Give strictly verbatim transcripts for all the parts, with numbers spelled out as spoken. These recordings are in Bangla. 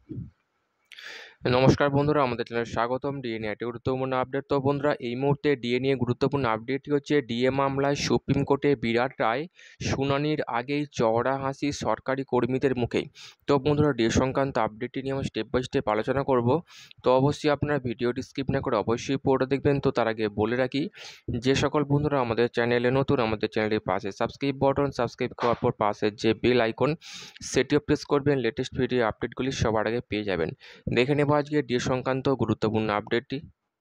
নমস্কার বন্ধুরা, আমাদের চ্যানেলে স্বাগতম। ডিএ নিয়ে একটি গুরুত্বপূর্ণ আপডেট। তো বন্ধুরা, এই মুহূর্তে ডিএ নিয়ে গুরুত্বপূর্ণ আপডেটটি হচ্ছে ডিএ মামলায় সুপ্রিম কোর্টে বিরাট রায়, শুনানির আগেই চওড়া হাসি সরকারি কর্মীদের মুখেই। তো বন্ধুরা, ডিএ সংক্রান্ত আপডেটটি নিয়ে আমরা স্টেপ বাই স্টেপ আলোচনা করব। তো অবশ্যই আপনারা ভিডিওটি স্কিপ না করে অবশ্যই পুরোটা দেখবেন। তো তার আগে বলে রাখি, যে সকল বন্ধুরা আমাদের চ্যানেলে নতুন, আমাদের চ্যানেলের পাশে সাবস্ক্রাইব বাটন, সাবস্ক্রাইব করার পর পাশে যে বেল আইকন, সেটিও প্রেস করবেন। লেটেস্ট ভিডিও আপডেটগুলি সবার আগে পেয়ে যাবেন। দেখে নেব আজকে ডিএ সংক্রান্ত গুরুত্বপূর্ণ আপডেটটি।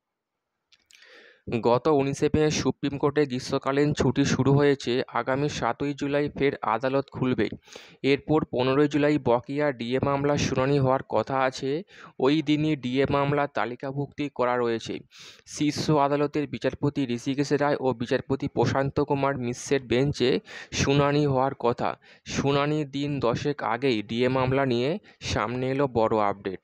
গত উনিশে মে সুপ্রিম কোর্টে গ্রীষ্মকালীন ছুটি শুরু হয়েছে। আগামী সাতই জুলাই ফের আদালত খুলবে। এরপর পনেরোই জুলাই বকেয়া ডিএ মামলার শুনানি হওয়ার কথা আছে। ওই দিনই ডিএ মামলা তালিকাভুক্তি করা রয়েছে। শীর্ষ আদালতের বিচারপতি ঋষিকেশ রায় ও বিচারপতি প্রশান্ত কুমার মিশ্রের বেঞ্চে শুনানি হওয়ার কথা। শুনানির দিন দশেক আগেই ডিএ মামলা নিয়ে সামনে এলো বড় আপডেট।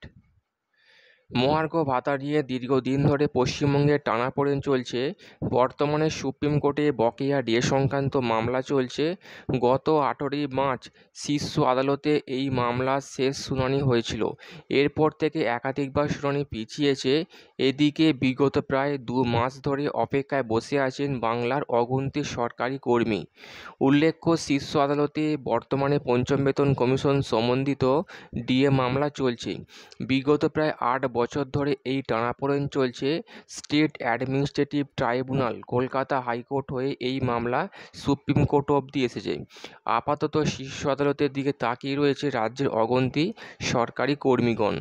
মহার্ঘ ভাতা নিয়ে দীর্ঘদিন ধরে পশ্চিমবঙ্গে টানাপোড়েন চলছে। বর্তমানে সুপ্রিম কোর্টে বকেয়া ডিএ সংক্রান্ত মামলা চলছে। গত আঠেরোই মার্চ শীর্ষ আদালতে এই মামলার শেষ শুনানি হয়েছিল। এরপর থেকে একাধিকবার শুনানি পিছিয়েছে। এদিকে বিগত প্রায় দু মাস ধরে অপেক্ষায় বসে আছেন বাংলার অগুন্তি সরকারি কর্মী। উল্লেখ্য, শীর্ষ আদালতে বর্তমানে পঞ্চম বেতন কমিশন সম্বন্ধিত ডিএ মামলা চলছে। বিগত প্রায় আট বছর ধরে এই টানাপোড়েন চলছে। State administrative tribunal Kolkata high court হয়ে এই মামলা সুপ্রিম কোর্ট অবধি এসেছে। আপাতত শীর্ষ আদালতের দিকে তাকিয়ে রয়েছে রাজ্যের অগুন্তি সরকারি কর্মীগণ।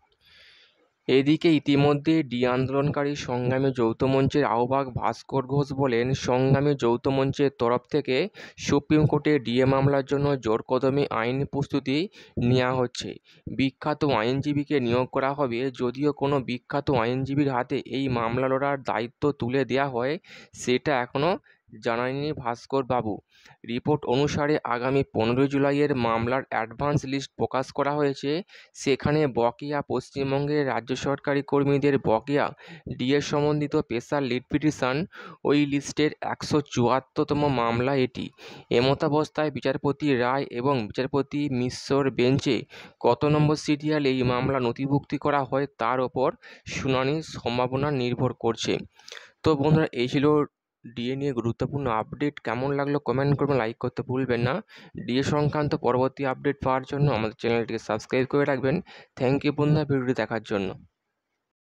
এদিকে ইতিমধ্যে ডিএ আন্দোলনকারী সংগ্রামী যৌথ মঞ্চের আহ্বায়ক ভাস্কর ঘোষ বলেন, সংগ্রামী যৌথ মঞ্চের তরফ থেকে সুপ্রিম কোর্টে ডিএ মামলার জন্য জোরকদমে আইনি প্রস্তুতি নেওয়া হচ্ছে। বিখ্যাত আইনজীবীকে নিয়োগ করা হবে। যদিও কোনো বিখ্যাত আইনজীবীর হাতে এই মামলা লড়ার দায়িত্ব তুলে দেওয়া হয়, সেটা এখনও জানায়নি ভাস্কর বাবু। রিপোর্ট অনুসারে আগামী পনেরোই জুলাইয়ের মামলার অ্যাডভান্স লিস্ট প্রকাশ করা হয়েছে। সেখানে বকেয়া পশ্চিমবঙ্গের রাজ্য সরকারি কর্মীদের বকেয়া ডিএ সম্বন্ধিত স্পেশাল লিড পিটিশন, ওই লিস্টের একশো চুয়াত্তরতম মামলা এটি। এমতাবস্থায় বিচারপতি রায় এবং বিচারপতি মিশ্রর বেঞ্চে কত নম্বর সিরিয়াল এই মামলা নথিভুক্তি করা হয় তার ওপর শুনানির সম্ভাবনা নির্ভর করছে। তো বন্ধুরা, এই ছিল ডিএ নিয়ে গুরুত্বপূর্ণ আপডেট। কেমন লাগলো কমেন্ট করবেন, লাইক করতে ভুলবেন না। ডিএ সংক্রান্ত পরবর্তী আপডেট পাওয়ার জন্য আমাদের চ্যানেলটিকে সাবস্ক্রাইব করে রাখবেন। থ্যাংক ইউ বন্ধুরা ভিডিওটি দেখার জন্য।